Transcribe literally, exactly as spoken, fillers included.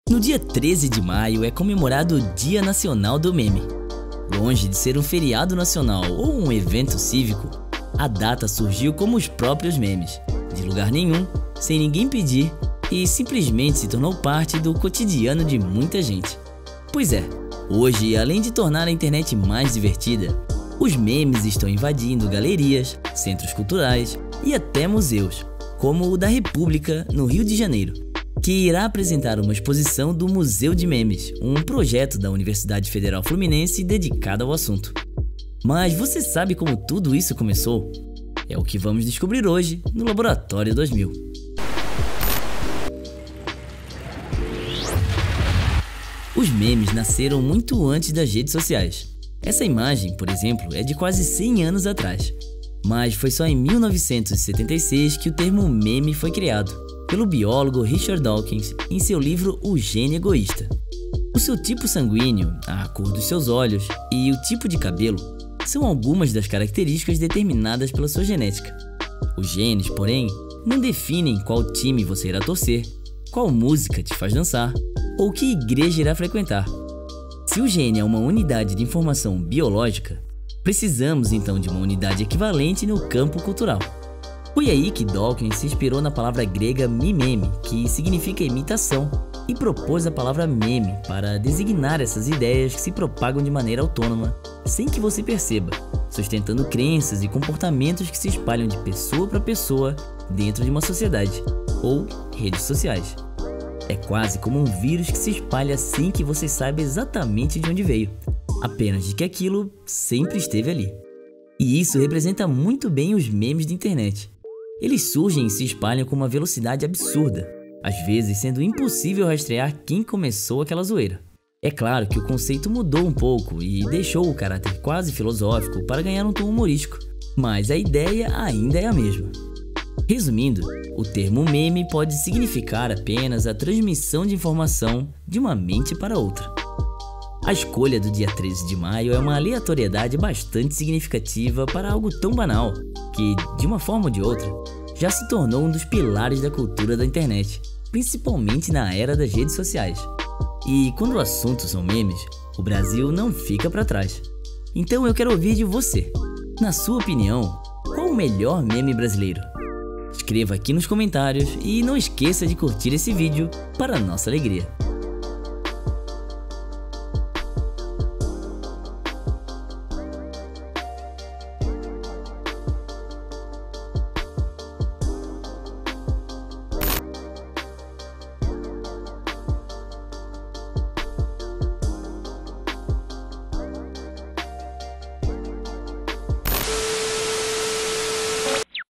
No dia treze de maio é comemorado o Dia Nacional do Meme. Longe de ser um feriado nacional ou um evento cívico, a data surgiu como os próprios memes, de lugar nenhum, sem ninguém pedir, e simplesmente se tornou parte do cotidiano de muita gente. Pois é, hoje, além de tornar a internet mais divertida, os memes estão invadindo galerias, centros culturais e até museus, como o da República, no Rio de Janeiro, que irá apresentar uma exposição do Museu de Memes, um projeto da Universidade Federal Fluminense dedicado ao assunto. Mas você sabe como tudo isso começou? É o que vamos descobrir hoje no Laboratório dois mil. Os memes nasceram muito antes das redes sociais. Essa imagem, por exemplo, é de quase cem anos atrás. Mas foi só em mil novecentos e setenta e seis que o termo meme foi criado, pelo biólogo Richard Dawkins em seu livro O Gene Egoísta. O seu tipo sanguíneo, a cor dos seus olhos e o tipo de cabelo são algumas das características determinadas pela sua genética. Os genes, porém, não definem qual time você irá torcer, qual música te faz dançar ou que igreja irá frequentar. Se o gene é uma unidade de informação biológica, precisamos então de uma unidade equivalente no campo cultural. Foi aí que Dawkins se inspirou na palavra grega mimeme, que significa imitação, e propôs a palavra meme para designar essas ideias que se propagam de maneira autônoma, sem que você perceba, sustentando crenças e comportamentos que se espalham de pessoa para pessoa dentro de uma sociedade, ou redes sociais. É quase como um vírus que se espalha sem que você saiba exatamente de onde veio, apenas de que aquilo sempre esteve ali. E isso representa muito bem os memes da internet. Eles surgem e se espalham com uma velocidade absurda, às vezes sendo impossível rastrear quem começou aquela zoeira. É claro que o conceito mudou um pouco e deixou o caráter quase filosófico para ganhar um tom humorístico, mas a ideia ainda é a mesma. Resumindo, o termo meme pode significar apenas a transmissão de informação de uma mente para outra. A escolha do dia treze de maio é uma aleatoriedade bastante significativa para algo tão banal que, de uma forma ou de outra, já se tornou um dos pilares da cultura da internet, principalmente na era das redes sociais. E quando o assunto são memes, o Brasil não fica para trás. Então eu quero ouvir de você. Na sua opinião, qual o melhor meme brasileiro? Escreva aqui nos comentários e não esqueça de curtir esse vídeo para a nossa alegria.